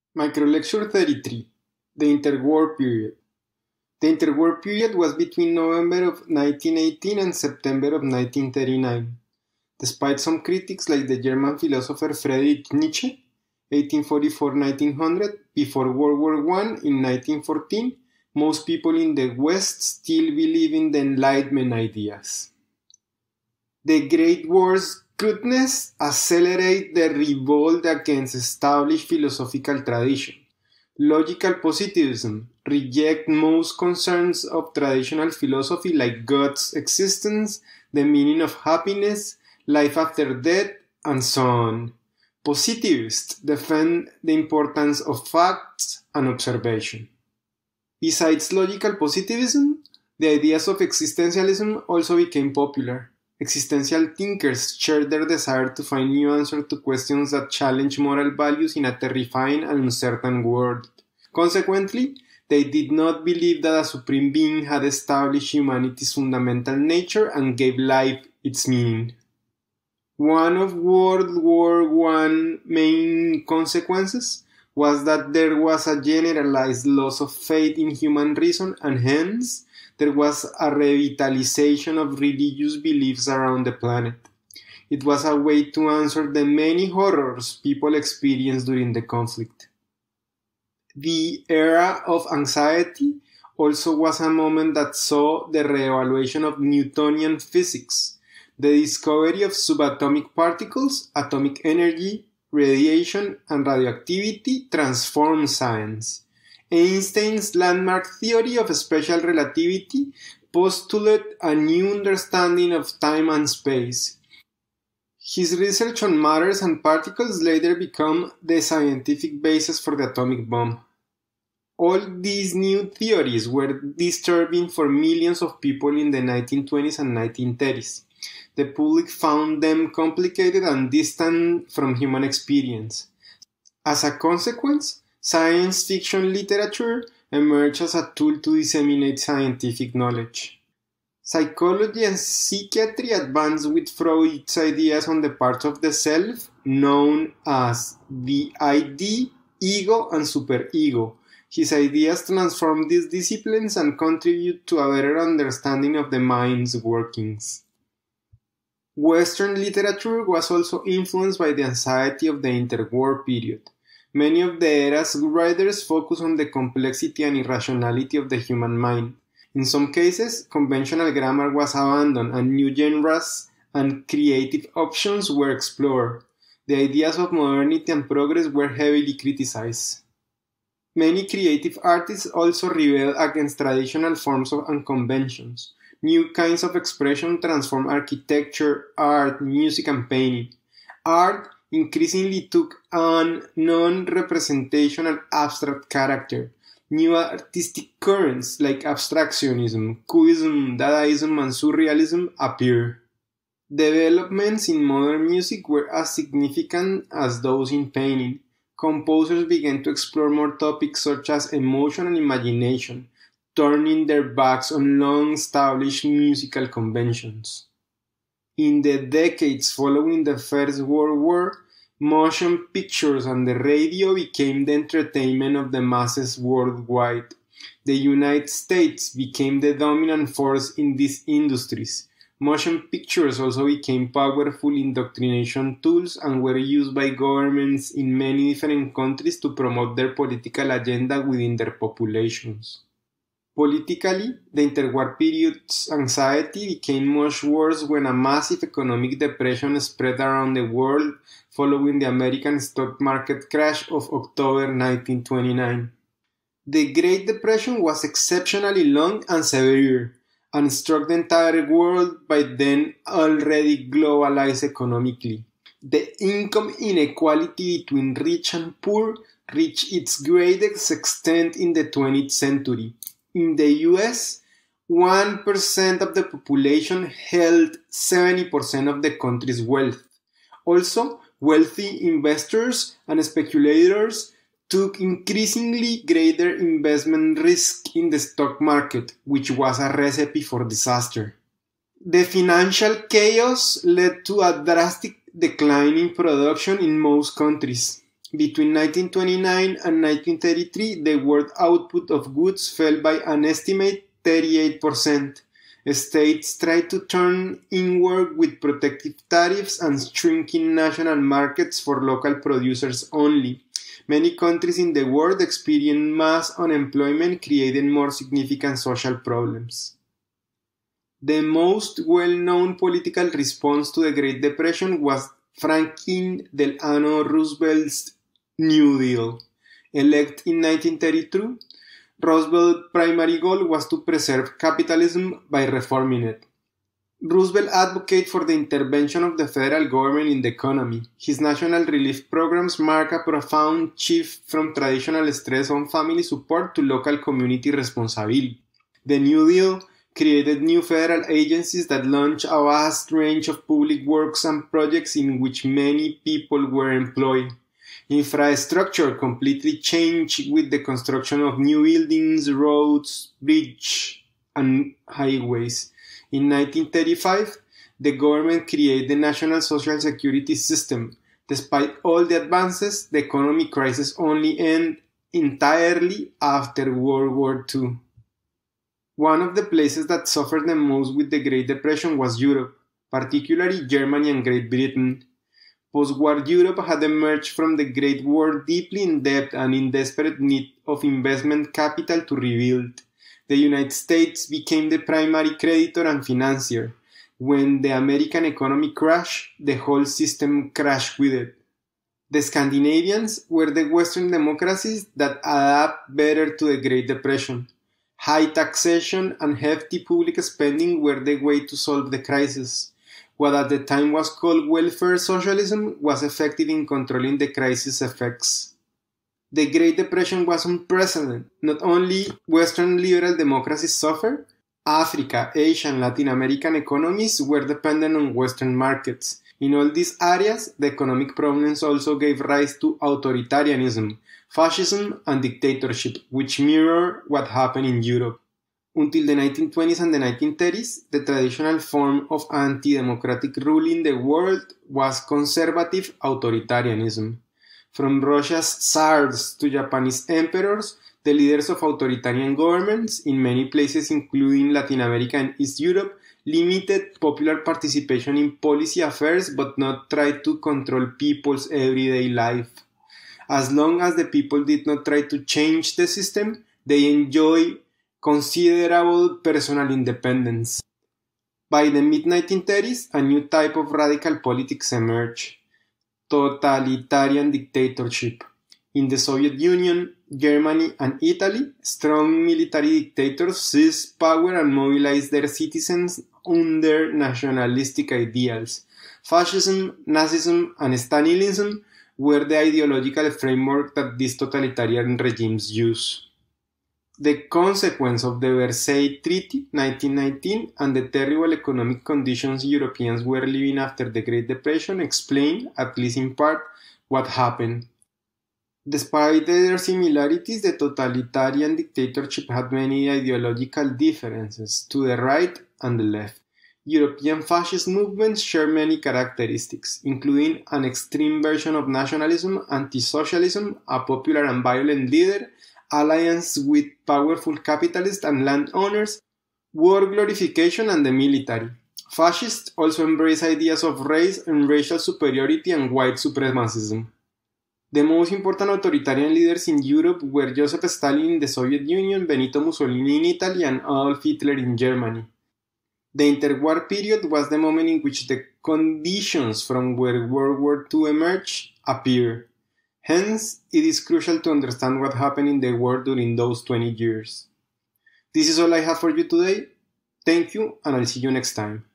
Microlecture 33. The Interwar Period. The interwar period was between November of 1918 and September of 1939. Despite some critics like the German philosopher Friedrich Nietzsche, 1844-1900, before World War I in 1914, most people in the West still believe in the Enlightenment ideas. The Great War's crudeness accelerated the revolt against established philosophical tradition. Logical positivism rejects most concerns of traditional philosophy like God's existence, the meaning of happiness, life after death, and so on. Positivists defend the importance of facts and observation. Besides logical positivism, the ideas of existentialism also became popular. Existential thinkers shared their desire to find new answers to questions that challenge moral values in a terrifying and uncertain world. Consequently, they did not believe that a supreme being had established humanity's fundamental nature and gave life its meaning. One of World War I main consequences was that there was a generalized loss of faith in human reason, and hence there was a revitalization of religious beliefs around the planet. It was a way to answer the many horrors people experienced during the conflict. The era of anxiety also was a moment that saw the reevaluation of Newtonian physics. The discovery of subatomic particles, atomic energy, radiation, and radioactivity transformed science. Einstein's landmark theory of special relativity postulated a new understanding of time and space. His research on matters and particles later became the scientific basis for the atomic bomb. All these new theories were disturbing for millions of people in the 1920s and 1930s. The public found them complicated and distant from human experience. As a consequence, science fiction literature emerged as a tool to disseminate scientific knowledge. Psychology and psychiatry advanced with Freud's ideas on the parts of the self known as the id, ego, and superego. His ideas transform these disciplines and contribute to a better understanding of the mind's workings. Western literature was also influenced by the anxiety of the interwar period. Many of the era's writers focus on the complexity and irrationality of the human mind. In some cases, conventional grammar was abandoned and new genres and creative options were explored. The ideas of modernity and progress were heavily criticized. Many creative artists also rebelled against traditional forms and conventions. New kinds of expression transformed architecture, art, music, and painting. Art increasingly took on non-representational abstract character. New artistic currents like abstractionism, cubism, dadaism, and surrealism appeared. Developments in modern music were as significant as those in painting. Composers began to explore more topics such as emotion and imagination, turning their backs on long-established musical conventions. In the decades following the First World War, motion pictures and the radio became the entertainment of the masses worldwide. The United States became the dominant force in these industries. Motion pictures also became powerful indoctrination tools and were used by governments in many different countries to promote their political agenda within their populations. Politically, the interwar period's anxiety became much worse when a massive economic depression spread around the world following the American stock market crash of October 1929. The Great Depression was exceptionally long and severe, and struck the entire world by then already globalized economically. The income inequality between rich and poor reached its greatest extent in the 20th century. In the US, 1% of the population held 70% of the country's wealth. Also, wealthy investors and speculators took increasingly greater investment risk in the stock market, which was a recipe for disaster. The financial chaos led to a drastic decline in production in most countries. Between 1929 and 1933, the world output of goods fell by an estimated 38%. States tried to turn inward with protective tariffs and shrinking national markets for local producers only. Many countries in the world experienced mass unemployment, creating more significant social problems. The most well-known political response to the Great Depression was Franklin Delano Roosevelt's New Deal. Elected in 1932, Roosevelt's primary goal was to preserve capitalism by reforming it. Roosevelt advocated for the intervention of the federal government in the economy. His national relief programs mark a profound shift from traditional stress on family support to local community responsibility. The New Deal created new federal agencies that launched a vast range of public works and projects in which many people were employed. Infrastructure completely changed with the construction of new buildings, roads, bridges, and highways. In 1935, the government created the National Social Security System. Despite all the advances, the economic crisis only ended entirely after World War II. One of the places that suffered the most with the Great Depression was Europe, particularly Germany and Great Britain. Post-war Europe had emerged from the Great War deeply in debt and in desperate need of investment capital to rebuild. The United States became the primary creditor and financier. When the American economy crashed, the whole system crashed with it. The Scandinavians were the Western democracies that adapt better to the Great Depression. High taxation and hefty public spending were the way to solve the crisis. What at the time was called welfare socialism was effective in controlling the crisis effects. The Great Depression was unprecedented. Not only Western liberal democracies suffered, Africa, Asia, and Latin American economies were dependent on Western markets. In all these areas, the economic problems also gave rise to authoritarianism, fascism, and dictatorship, which mirror what happened in Europe. Until the 1920s and the 1930s, the traditional form of anti-democratic rule in the world was conservative authoritarianism. From Russia's Tsars to Japanese emperors, the leaders of authoritarian governments, in many places including Latin America and East Europe, limited popular participation in policy affairs but not tried to control people's everyday life. As long as the people did not try to change the system, they enjoyed considerable personal independence. By the mid-1930s, a new type of radical politics emerged: totalitarian dictatorship. In the Soviet Union, Germany, and Italy, strong military dictators seized power and mobilized their citizens under nationalistic ideals. Fascism, Nazism, and Stalinism were the ideological framework that these totalitarian regimes use. The consequence of the Versailles Treaty, 1919, and the terrible economic conditions Europeans were living after the Great Depression explain, at least in part, what happened. Despite their similarities, the totalitarian dictatorship had many ideological differences to the right and the left. European fascist movements share many characteristics, including an extreme version of nationalism, anti-socialism, a popular and violent leader, alliance with powerful capitalists and landowners, war glorification, and the military. Fascists also embrace ideas of race and racial superiority and white supremacism. The most important authoritarian leaders in Europe were Joseph Stalin in the Soviet Union, Benito Mussolini in Italy, and Adolf Hitler in Germany. The interwar period was the moment in which the conditions from where World War II emerged appear. Hence, it is crucial to understand what happened in the world during those 20 years. This is all I have for you today. Thank you, and I'll see you next time.